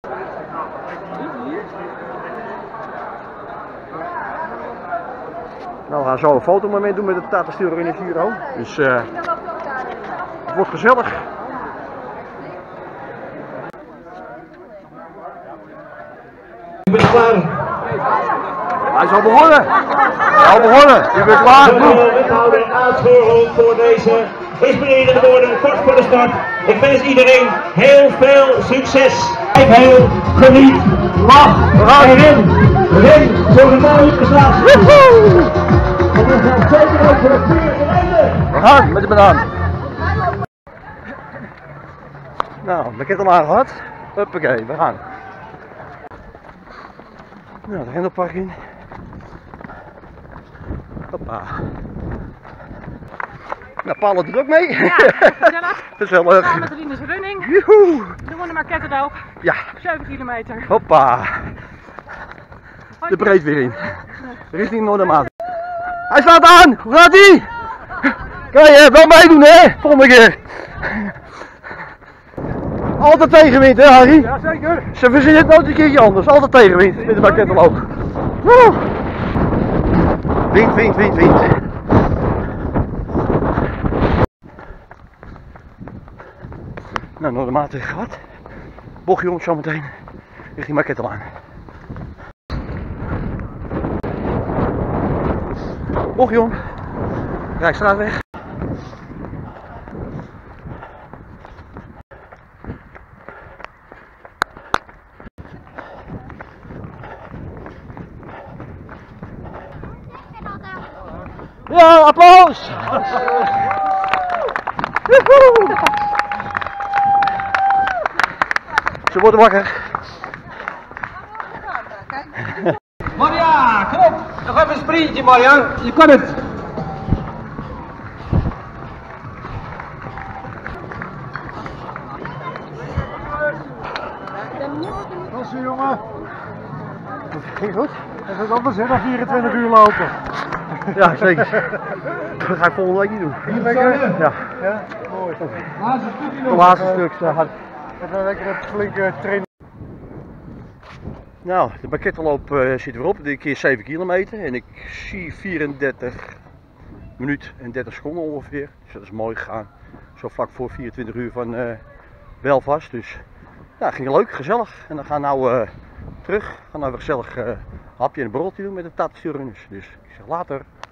Nou, we gaan zo een fotomoment doen met de Tata Steel Runners Giro. Dus het wordt gezellig. Ik ben klaar. Hij is al begonnen. Al begonnen. Je bent klaar. De wethouder aanschuren voor deze inspirerende woorden kort voor de start. Ik wens iedereen heel veel succes. Kijk heel, geniet, lach en ren. Ren voor een mooie prestatie. En dat geldt zeker ook voor het vierde einde. We gaan met de banaan. Nou, ik heb hem aangehad. Huppakee, we gaan. Nou, de rendelpark in. Hoppa. Nou, Paula doet ook mee. Ja, gezellig. Gezellig. Samen met de Rinus Running. Joehoe. De Wondermarket ook. Ja. 7 kilometer. Hoppa. De breed weer in. Richting Noordermaat. Hij staat aan. Hoe gaat hij? Kan je wel meedoen, hè? Volgende keer. Altijd tegenwind, hè Harry? Ja, zeker. Ze verzinnen het nooit een keertje anders. Altijd tegenwind met de bakettenloop. Wind, wind, wind, wind. Nou, Noordermaat gehad. Bochtje om zometeen richting Markettelaan. Bochtje om. Rijksstraatweg. Ja, applaus! Ze worden wakker. Marja, kom op! Nog even een sprintje, Marja. Je kan het. Klasse jongen. Ging goed? Dat is het anders hè, dan 24 uur lopen. Ja, zeker. Dat ga ik volgende week niet doen. Hier lekker? Ja. Ja, mooi. De laatste stuk hard. Even lekker een flinke trainen. Nou, de bakettenloop zit weer op. Dit keer 7 kilometer. En ik zie 34 minuten en 30 seconden ongeveer. Dus dat is mooi gegaan. Zo vlak voor 24 uur van Belfast. Dus ja, ging leuk, gezellig. En dan gaan we nou terug. Gaan nou weer gezellig hapje en een borreltje doen met de Tata Steel Runners. Dus ik zeg later.